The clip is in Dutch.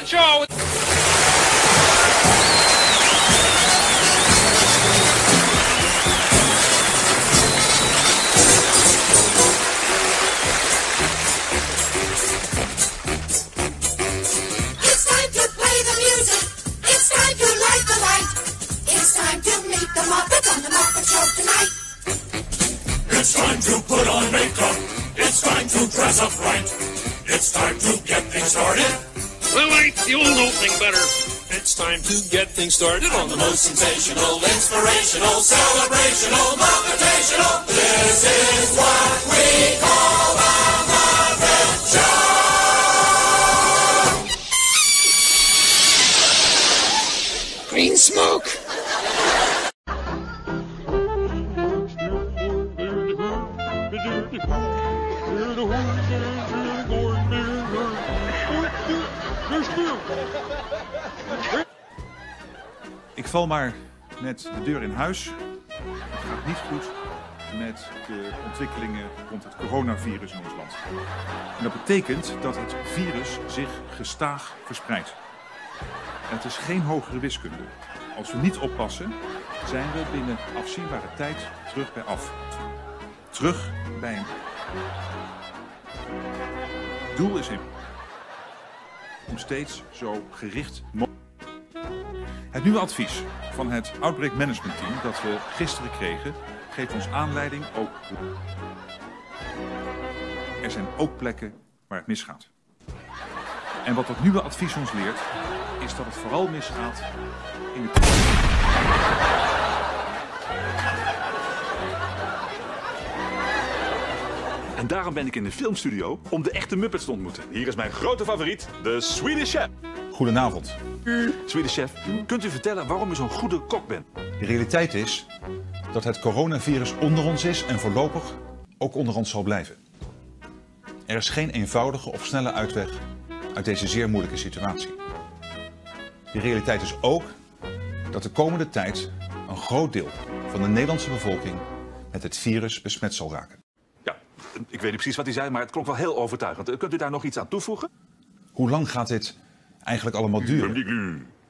Muppet Show. It's time to play the music. It's time to light the light. It's time to meet the Muppets on the Muppet Show tonight. It's time to put on makeup. It's time to dress up right. It's time to get things started. I like the old opening better. It's time to get things started on the most sensational, inspirational, celebrational, Muppetational. This is what we call the Muppet Show. Green smoke. Ik val maar met de deur in huis. Het gaat niet goed met de ontwikkelingen rond het coronavirus in ons land. En dat betekent dat het virus zich gestaag verspreidt. En het is geen hogere wiskunde. Als we niet oppassen, zijn we binnen afzienbare tijd terug bij af. Terug bij een. Het doel is om steeds zo gericht mogelijk. Het nieuwe advies van het Outbreak Management Team dat we gisteren kregen, geeft ons aanleiding ook. Er zijn ook plekken waar het misgaat. En wat dat nieuwe advies ons leert, is dat het vooral misgaat in de. En daarom ben ik in de filmstudio om de echte Muppets te ontmoeten. Hier is mijn grote favoriet, de Swedish Chef. Goedenavond. Swedish Chef, kunt u vertellen waarom u zo'n goede kok bent? De realiteit is dat het coronavirus onder ons is en voorlopig ook onder ons zal blijven. Er is geen eenvoudige of snelle uitweg uit deze zeer moeilijke situatie. De realiteit is ook dat de komende tijd een groot deel van de Nederlandse bevolking met het virus besmet zal raken. Ja, ik weet niet precies wat u zei, maar het klonk wel heel overtuigend. Kunt u daar nog iets aan toevoegen? Hoe lang gaat dit eigenlijk allemaal duren?